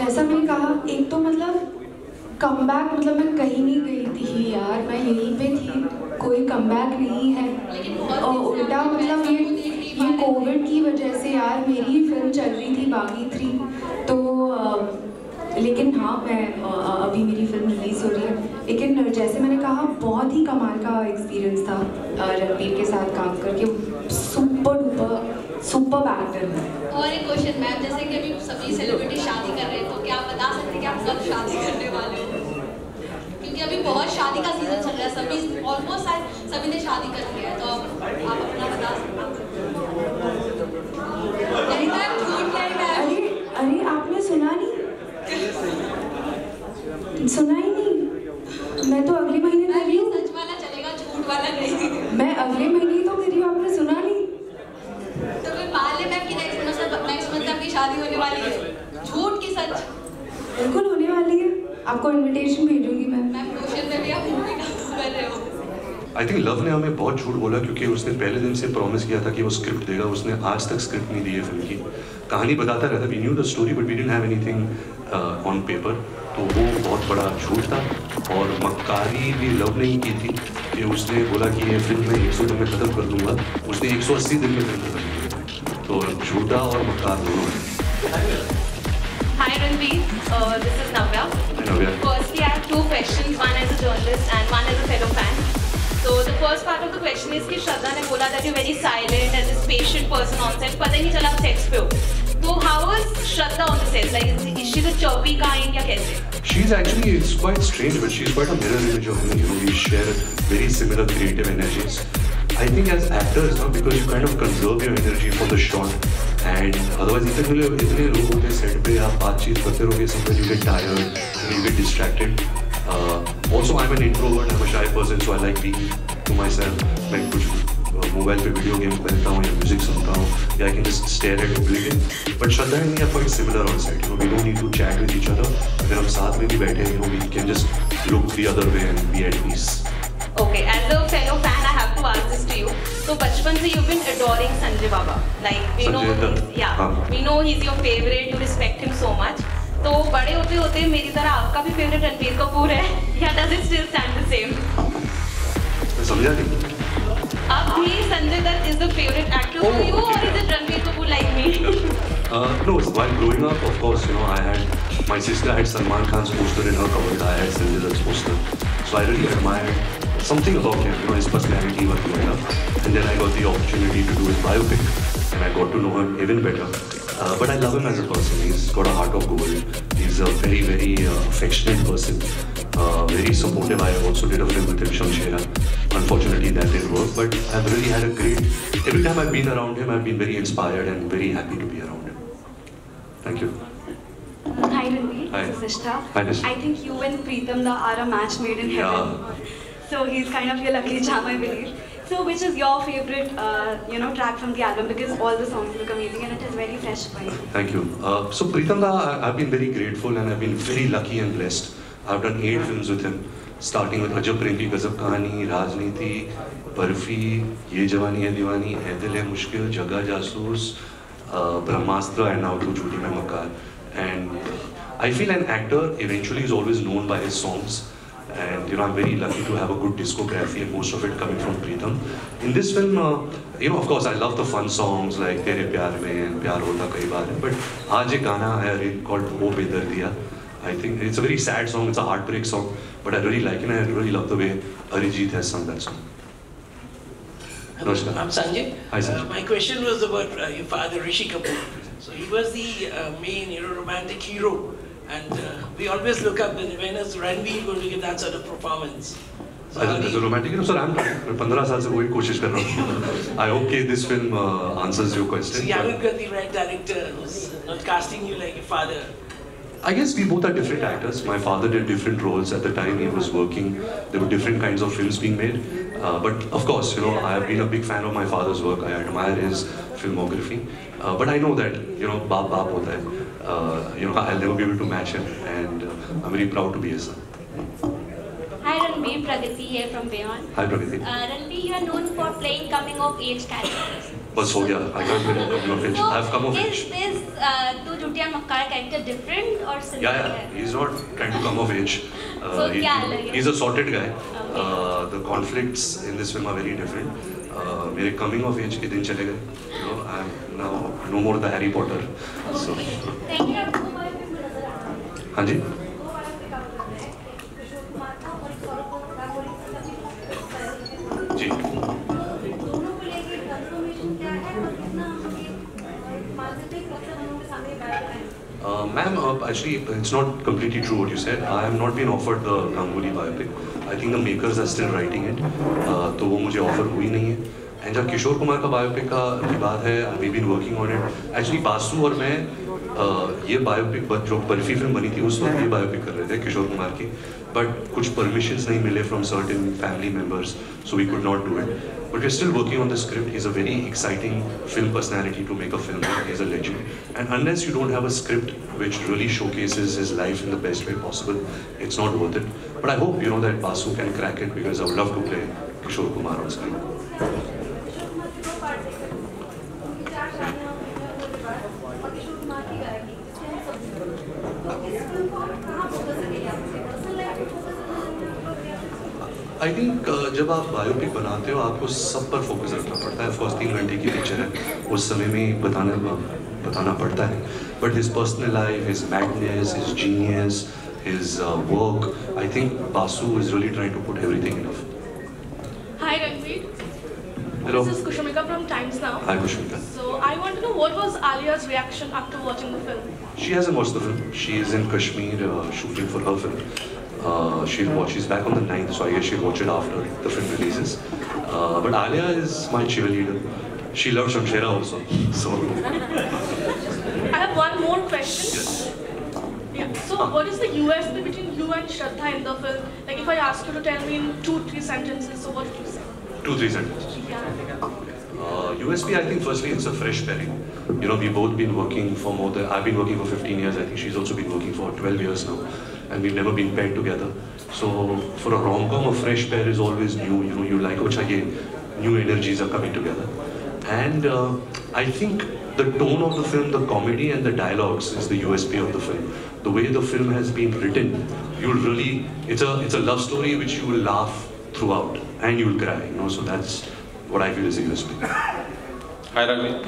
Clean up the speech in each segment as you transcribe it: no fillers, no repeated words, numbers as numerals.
जैसा मैंने कहा, एक तो मतलब कमबैक, मतलब मैं कहीं नहीं गई थी यार, मैं यहीं पे थी, कोई कमबैक नहीं है। और उल्टा मतलब ये कोविड की वजह से यार मेरी फिल्म चल रही थी बागी 3, तो लेकिन हाँ मैं अभी मेरी फिल्म रिलीज़ हो रही है। लेकिन जैसे मैंने कहा, बहुत ही कमाल का एक्सपीरियंस था रणबीर के साथ काम करके। सुपर एक्टर है। और एक क्वेश्चन मैम, जैसे कि अभी सभी सेलिब्रिटी शादी कर रहे हैं, तो क्या आप बता सकते हैं कि आप कब शादी करने वाले हो? क्योंकि अभी बहुत शादी का सीजन चल रहा है, सभी ऑलमोस्ट सभी ने शादी कर लिया है, तो आप अपना बता सकते हैं? अरे आपने सुना नहीं? सुना ही नहीं? मैं तो अगले महीने कर रही हूँ। सच वाला चलेगा, झूठ वाला नहीं। मैं अगले महीने ही तो कर रही हूँ, आपने सुना नहीं? तो फिर मान ले मैम कि नेक्स्ट मंथ आपकी शादी होने वाली है, झूठ की सच? बिल्कुल होने वाली है, आपको इनविटेशन भेजूंगी मैं। मैम क्वेश्चन में भी आप मूवी का कर रहे हो। आई थिंक लव ने हमें बहुत झूठ बोला, क्योंकि उसने पहले दिन से प्रॉमिस किया था कि वो स्क्रिप्ट देगा। उसने आज तक स्क्रिप्ट नहीं दी है फिल्म की। कहानी बताता रहता, we knew the story but we didn't have anything on paper. तो वो बहुत बड़ा झूठ था। और मक्कारी भी लव ने ही की थी कि उसने बोला कि ये फिल्म मैं 100 दिन में खत्म कर दूंगा, उसने 180 दिन में फिल्म खत्म की। तो झूठा और मक्कार दोनों हैं। Hi Ranveer, this is Navya. Hi Navya. Firstly, I have two questions, one as a journalist and one as a fellow fan. So the first part of the question is कि श्रद्धा ने बोला that you're very silent and this patient person on set, पता ही नहीं चला आप sets पे हो। तो how was Shraddha on the set? Like is she the chirpy kind या कैसे? She's actually, it's quite strange, but she's quite a mirror image of me. You know, we share very similar creative energies. I think as actors, now because you kind of conserve your energy for the shot, and otherwise इतने लोग होते हैं set पे, आप बातचीत करते रहोगे, sometimes you get tired, you get distracted. Also, I'm an introvert, I'm a shy person, so I like being to myself. मैं कुछ मोबाइल पे वीडियो गेम खेलता हूँ या म्यूजिक सुनता हूँ, या I can just stare at oblivion. But Shraddha and me are quite similar on set. We don't need to chat with each other. अगर हम साथ में भी बैठे हैं, we can just look the other way and be at peace. Okay, as a fellow fan, I have to ask this to you. So बचपन से you've been adoring Sanjay Baba. Like we know, we know he's your favorite. You respect him so much. तो बड़े होते होते मेरी तरह आपका भी फेवरेट रणबीर कपूर है, या does it still stand the same? मैं समझा नहीं। अब भी Sanjay Dutt is the favorite actor for you, or is it Ranbir Kapoor like me? No, while growing up, of course, you know, I had my sister had Salman Khan's poster in her cupboard. I had Sanjay Dutt's poster, so I really admired something about him, you know, his personality while growing up. And then I got the opportunity to do his biopic, and I got to know him even better. But I love him as a person. He's got a heart of gold. He's a very, very affectionate person. Very supportive. I also did a film with him, Shamshera. Unfortunately, that didn't work. But I've really had a great. Every time I've been around him, I've been very inspired and very happy to be around him. Thank you. Hi Ranveer. Hi. This is Nishtha. Hi, Nishtha. I think you and Preetham Da are a match made in heaven. So he's kind of your lucky charm, I believe. So which is your favorite, track from the album? Because all the songs look amazing and it is very fresh for you. Thank you. So Preetham Da, I've been very grateful and I've been very lucky and blessed. I've done 8 films with him, starting with Ajab Prem Ki Gazab Kahani, Rajniti, Barfi, Ye Jawani Hai Diwani, Hai Dil Hai Mushkil, Jaga Jasoos, Brahmastra, and now to Jhoti Mein Makar. And I feel an actor eventually is always known by his songs. And you know, I'm very lucky to have a good discography and most of it coming from Preetham. In this film, of course, I love the fun songs like Tere Pyar Mein and Pyar Hota Kai Baar. But aaj ek gana hai called O Bedardiya. I think it's a very sad song. It's a heartbreak song, but I really like it and I really love the way Arijit has sung that song. I'm Sanjay. Hi Sanjay. My question was about your father Rishi Kapoor. So he was the main, romantic hero. And we always look up when is Ranveer going to give that sort of performance? So as a romantic hero, sir, I'm trying. 15 साल से वही कोशिश कर रहा हूँ. I hope that this film answers your question. So you haven't got the right director who's not casting you like your father. I guess we both are different actors. My father did different roles at the time he was working. There were different kinds of films being made. But of course, I have been a big fan of my father's work. I admire his filmography. But I know that, baap hota hai. I'll never be able to match him. And I'm very proud to be his son. Hi Ranveer. Ranveer Pragati here from Beyond. Hi Pragati. Ranveer, you are known for playing coming of age characters. बस हो गया. I can't play coming of age. So, I've come of age. Is this Do Jutiya Makkara character different or similar? Yeah. He's not trying to come of age. So क्या अलग है? He's a sorted guy. Okay. The conflicts in this film are very different. मेरे coming of age के दिन चले गए. You know, I'm now no more the Harry Potter. So. Thank you. हाँ जी. जी. Ma'am, actually, it's not completely true what you said. I have not been offered the Ganguly biopic. I think the makers are still writing it. तो वो मुझे offer हुई नहीं है. And जब किशोर कुमार का biopic की बात है, we've been working on it. Actually, Basu और मैं ये biopic जो बर्फी फिल्म बनी थी उस वक्त ये biopic कर रहे थे किशोर कुमार की. But कुछ permissions नहीं मिले from certain family members, so we could not do it. But we're still working on the script. He's a very exciting film personality to make a film with. He's a legend. And unless you don't have a script which really showcases his life in the best way possible, it's not worth it. But I hope, that Basu can crack it because I would love to play Kishore Kumar on screen. I think जब आप biopic बनाते हो आपको सब पर focus रखना पड़ता है. Of course 3 घंटे की पिक्चर है, उस समय में बताना पड़ता है. But his personal life, his madness, his genius, his work, I think Basu is really trying to put everything enough. Hi Ranveer. Hello. This is Kushmika from Times Now. Hi Kushmika. So I want to know what was Alia's reaction after watching the film? She hasn't watched the film. She is in Kashmir shooting for her film. She's back on the 9th, so I guess she'll watch it after the film releases. But Alia is my cheerleader. She loves Shamshera also. So. I have one more question. Yes. Yeah. So what is the USP between you and Shraddha in the film? Like if I ask you to tell me in 2-3 sentences, so what would you say? 2-3 sentences. Yeah. USP, I think firstly it's a fresh pairing. We've both been working for I've been working for 15 years. I think she's also been working for 12 years now. And we've never been paired together. So for a rom-com, a fresh pair is always new. You like, new energies are coming together. And I think the tone of the film, the comedy and the dialogues is the USP of the film. The way the film has been written, it's a love story which you will laugh throughout and you will cry. So that's what I feel is a USP. Hi Ranveer.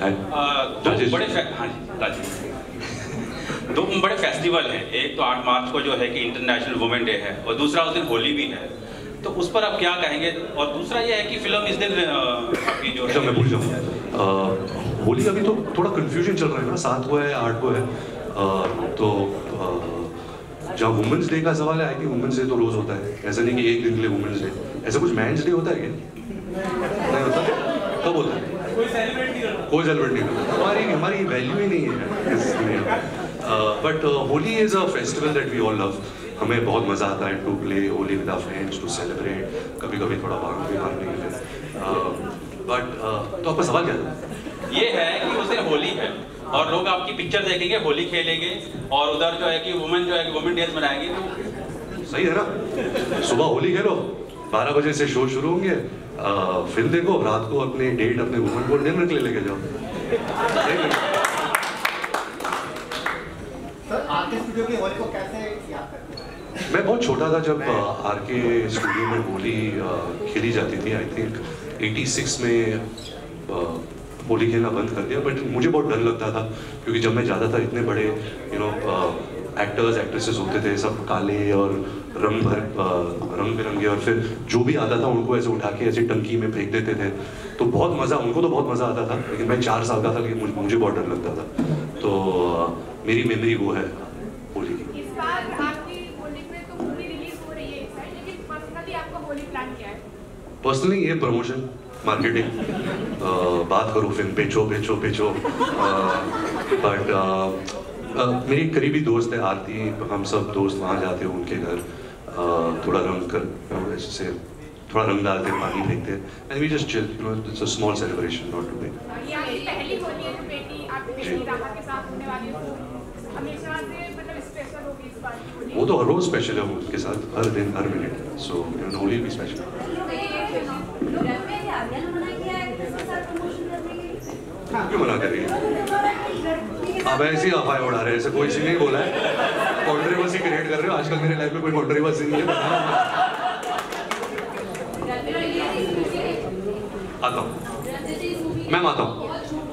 Hi. दो बड़े festival हैं. एक तो 8 मार्च को जो है कि international women day है और दूसरा उस दिन होली भी है. तो उस पर आप क्या कहेंगे? और दूसरा ये है कि फिल्म इस दिन आपकी जो है मैं भूल जाऊँ. होली अभी तो थोड़ा कंफ्यूजन चल रहा है ना. 7 को है 8 को है. तो जहाँ वुमेन्स डे का सवाल है, आई थिंक वुमेन्स डे तो रोज होता है. ऐसा नहीं कि एक दिन के लिए वुमेन्स डे. ऐसा कुछ मैंस डे होता है क्या? नहीं होता. कब होता है? कोई सेलिब्रेट नहीं करता. हमारी वैल्यू ही नहीं है. But Holi is a festival that we all love. हमें बहुत मज़ा आता है to play Holi with our friends, to celebrate. कभी-कभी थोड़ा भाग भी मार लेंगे. But तो आपका सवाल क्या था? ये है कि उस दिन होली है और लोग आपकी पिक्चर देखेंगे, होली खेलेंगे और उधर जो है कि वुमेन डेज मनाएंगे. तो सही है ना? सुबह होली खेलो, 12 बजे से शो शुरू होंगे. फिल्म देखो, रात को अपने डेट अपने वुमेन को डिनर के लिए लेके जाओ. मैं बहुत छोटा था जब आरके स्टूडियो में होली खेली जाती थी. आई थिंक 86 में होली खेलना बंद कर दिया. बट मुझे बहुत डर लगता था क्योंकि जब मैं जाता था इतने बड़े एक्टर्स एक्ट्रेसेस होते थे, सब काले और रंग बिरंगे, और फिर जो भी आता था उनको ऐसे उठा के ऐसे टंकी में फेंक देते थे. तो बहुत मज़ा, उनको तो बहुत मज़ा आता था, लेकिन मैं 4 साल का था, लेकिन मुझे बहुत डर लगता था. तो मेरी मेमोरी वो है होली की. इस बार आपकी होली पे तो मूवी रिलीज हो रही है इस साल, लेकिन पर्सनली आपका होली प्लान क्या है? पर्सनली ये प्रमोशन, मार्केटिंग, बात करूँ फिल्म बेचो. बट मेरी करीबी दोस्त है आरती, हम सब दोस्त वहाँ जाते हैं उनके घर, थोड़ा रंग कर ऐसे थोड़ा रंग डालते हैं, पानी फेंकते हैं, and we just chill. It's a small celebration, not too big. ये आपकी पहली होली है जो बेटी आपकी बेटी राहा के साथ होने वाली है, हमेशा से मतलब स्पेशल होगी. वो तो हर रोज स्पेशल है, वो उसके साथ हर दिन हर मिनट, सो होली भी स्पेशल। क्यों मना कर रही है? आप ऐसे ही अफवाह उड़ा रहे हैं, ऐसे कोई नहीं बोला है, कॉन्ट्रोवर्सी क्रिएट कर रहे हो। आजकल मेरे लाइफ में कोई कॉन्ट्रोवर्सी नहीं है। आता हूँ मैम, आता हूँ।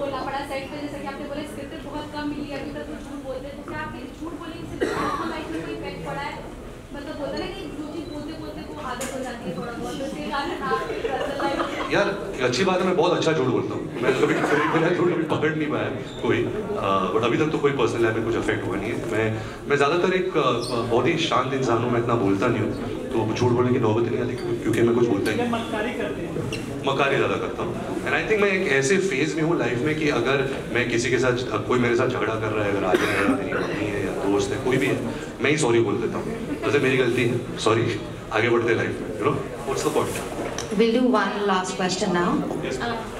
यार अच्छी बात है, मैं बहुत अच्छा झूठ बोलता हूँ। मैं कभी झूठ कभी पकड़ नहीं पाया कोई, बट अभी तक तो कोई पर्सनल लाइफ में कुछ अफेक्ट हुआ नहीं है। मैं ज़्यादातर एक बहुत ही शांत इंसान हूँ, मैं इतना बोलता नहीं हूँ, तो झूठ बोलने की नौबत नहीं आती क्योंकि मैं कुछ बोलता ही नहीं, मक्कारी ज़्यादा करता हूँ। एंड आई थिंक मैं एक ऐसे फेज में हूँ लाइफ में कि अगर मैं किसी के साथ, कोई मेरे साथ झगड़ा कर रहा है, अगर आगे मेरी मम्मी है या दोस्त है, कोई भी है, मैं ही सॉरी बोल देता हूँ, वैसे मेरी गलती है, सॉरी, आगे बढ़ते लाइफ में, you know, what's the point. We'll do one last question now. Yes,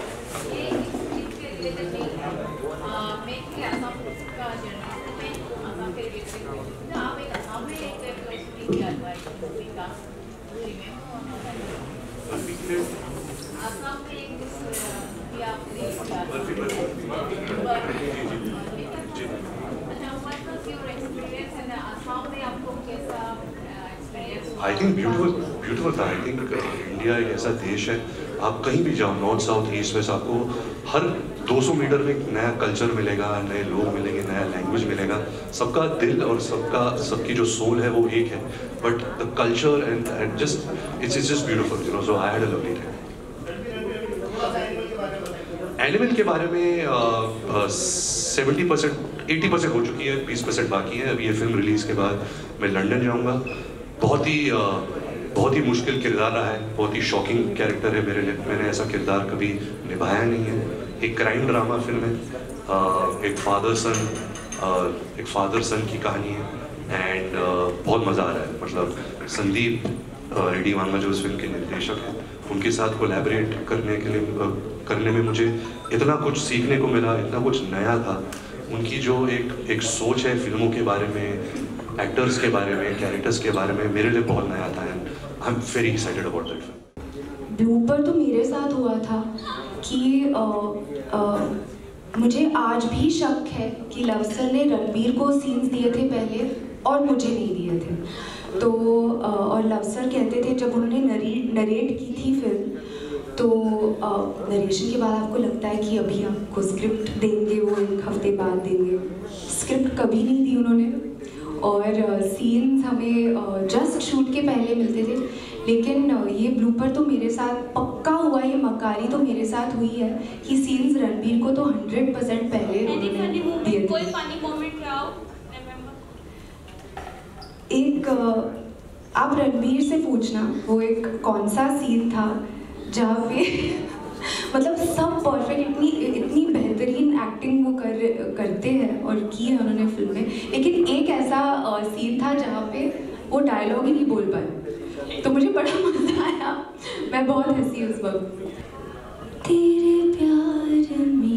I think beautiful था। आई थिंक इंडिया एक ऐसा देश है, आप कहीं भी जाओ, नॉर्थ साउथ ईस्ट वेस्ट, आपको हर 200 मीटर में एक नया कल्चर मिलेगा, नए लोग मिलेंगे, नया लैंग्वेज मिलेगा। सबका दिल और सबकी जो सोल है वो एक है, but the culture and just it's just beautiful, you know, so I had a lovely time. Element के बारे में 70% 80% हो चुकी है, 20% बाकी है। अभी ये फिल्म रिलीज़ के बाद मैं लंदन जाऊँगा। बहुत ही मुश्किल किरदार रहा है, बहुत ही शॉकिंग कैरेक्टर है मेरे लिए। मैंने ऐसा किरदार कभी निभाया नहीं है। एक क्राइम ड्रामा फिल्म है, एक फादर सन की कहानी है, एंड बहुत मज़ा आ रहा है। मतलब संदीप रेड्डी वांगा जो इस फिल्म के निर्देशक हैं, उनके साथ कोलैबोरेट करने में मुझे इतना कुछ सीखने को मिला, इतना कुछ नया था। उनकी जो एक सोच है फिल्मों के बारे में, एक्टर्स के बारे में, कैरेक्टर्स के बारे में, मेरे लिए बहुत नया था, and I am very excited about that film. Blooper तो मेरे साथ हुआ था कि मुझे आज भी शक है कि लव सर ने रणबीर को सीन्स दिए थे पहले और मुझे नहीं दिए थे। तो और लव सर कहते थे जब उन्होंने नरेट की थी फिल्म, तो नरेशन के बाद आपको लगता है कि अभी आपको स्क्रिप्ट देंगे, वो 1 हफ्ते बाद देंगे। स्क्रिप्ट कभी नहीं दी उन्होंने, और सीन्स हमें जस्ट शूट के पहले मिलते थे। लेकिन ये ब्लूपर तो मेरे साथ पक्का हुआ, ये मक्कारी तो मेरे साथ हुई है कि सीन्स रणबीर को तो 100% पहले दिए थे। कोई फनी मोमेंट रहा हो? एक आप रणबीर से पूछना, वो एक कौन सा सीन था जहाँ पे मतलब सब परफेक्ट, इतनी बेहतरीन एक्टिंग वो करते हैं और की है उन्होंने फिल्म में। लेकिन एक ऐसा सीन था जहाँ पे वो डायलॉग ही नहीं बोल पाए, तो मुझे बड़ा मजा आया, मैं बहुत हंसी उस वक्त। तेरे प्यार में